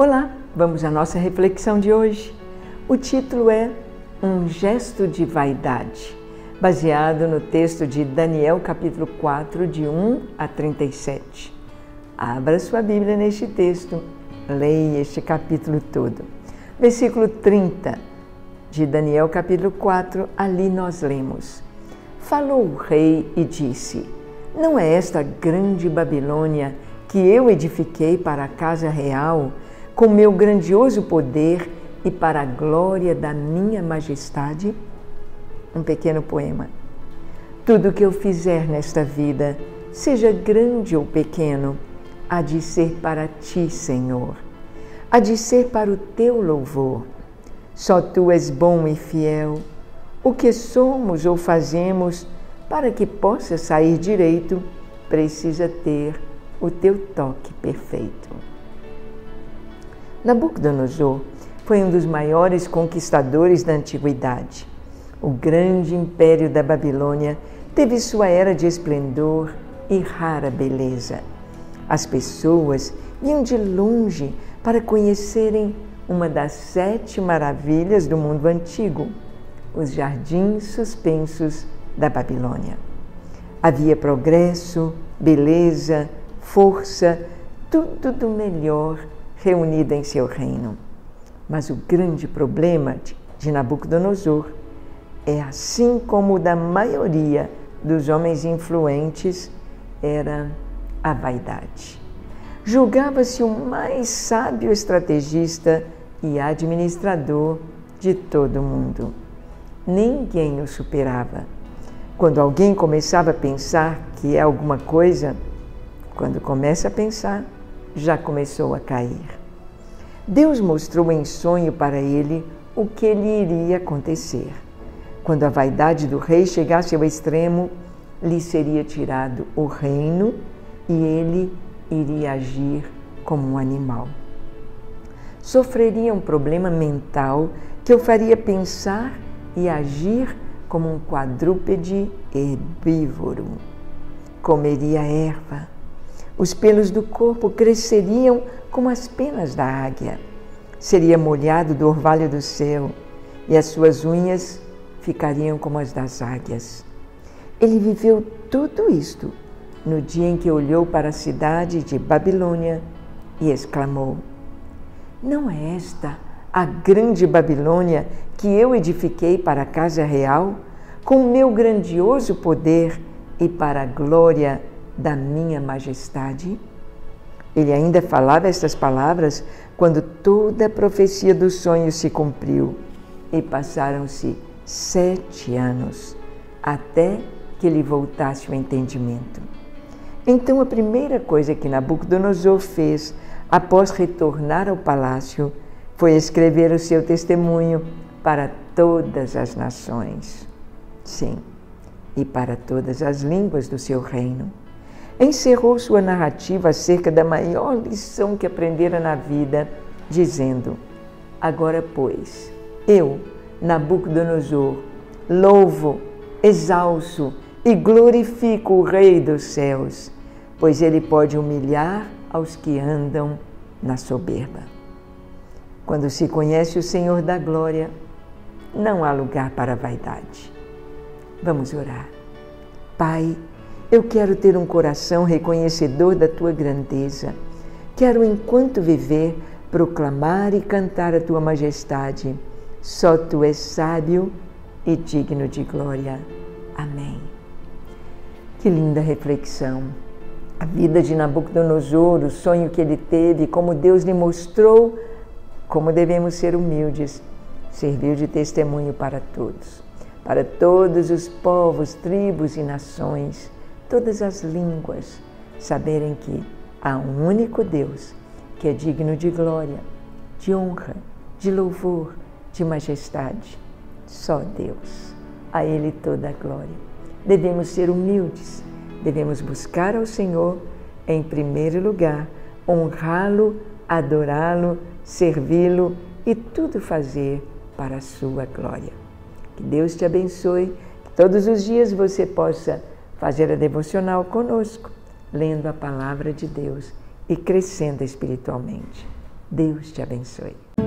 Olá, vamos à nossa reflexão de hoje. O título é Um Gesto de Vaidade, baseado no texto de Daniel capítulo 4, de 1 a 37. Abra sua Bíblia neste texto, leia este capítulo todo. Versículo 30 de Daniel capítulo 4, ali nós lemos: Falou o rei e disse: Não é esta grande Babilônia que eu edifiquei para a casa real, com meu grandioso poder e para a glória da minha majestade? Um pequeno poema. Tudo o que eu fizer nesta vida, seja grande ou pequeno, há de ser para ti, Senhor. Há de ser para o teu louvor. Só tu és bom e fiel. O que somos ou fazemos, para que possa sair direito, precisa ter o teu toque perfeito. Nabucodonosor foi um dos maiores conquistadores da antiguidade. O grande império da Babilônia teve sua era de esplendor e rara beleza. As pessoas iam de longe para conhecerem uma das 7 maravilhas do mundo antigo, os jardins suspensos da Babilônia. Havia progresso, beleza, força, tudo do melhor reunido em seu reino. Mas o grande problema de Nabucodonosor é, assim como o da maioria dos homens influentes, era a vaidade. Julgava-se o mais sábio estrategista e administrador de todo o mundo. Ninguém o superava. Quando alguém começava a pensar que é alguma coisa, quando começa a pensar, já começou a cair. Deus mostrou em sonho para ele o que lhe iria acontecer. Quando a vaidade do rei chegasse ao extremo, lhe seria tirado o reino e ele iria agir como um animal. Sofreria um problema mental que o faria pensar e agir como um quadrúpede herbívoro. Comeria erva. Os pelos do corpo cresceriam como as penas da águia. Seria molhado do orvalho do céu e as suas unhas ficariam como as das águias. Ele viveu tudo isto no dia em que olhou para a cidade de Babilônia e exclamou: Não é esta a grande Babilônia que eu edifiquei para a casa real, com o meu grandioso poder e para a glória da minha majestade? Ele ainda falava estas palavras quando toda a profecia do sonho se cumpriu e passaram-se 7 anos até que lhe voltasse o entendimento. Então a primeira coisa que Nabucodonosor fez após retornar ao palácio foi escrever o seu testemunho para todas as nações. Sim, e para todas as línguas do seu reino. Encerrou sua narrativa acerca da maior lição que aprendera na vida, dizendo: Agora, pois, eu, Nabucodonosor, louvo, exalço e glorifico o Rei dos céus, pois ele pode humilhar aos que andam na soberba. Quando se conhece o Senhor da glória, não há lugar para a vaidade. Vamos orar. Pai, eu quero ter um coração reconhecedor da Tua grandeza. Quero, enquanto viver, proclamar e cantar a Tua majestade. Só Tu és sábio e digno de glória. Amém. Que linda reflexão. A vida de Nabucodonosor, o sonho que ele teve, como Deus lhe mostrou como devemos ser humildes, serviu de testemunho para todos os povos, tribos e nações, todas as línguas, saberem que há um único Deus que é digno de glória, de honra, de louvor, de majestade. Só Deus, a Ele toda a glória. Devemos ser humildes, devemos buscar ao Senhor em primeiro lugar, honrá-lo, adorá-lo, servi-lo e tudo fazer para a sua glória. Que Deus te abençoe, que todos os dias você possa fazer a devocional conosco, lendo a palavra de Deus e crescendo espiritualmente. Deus te abençoe.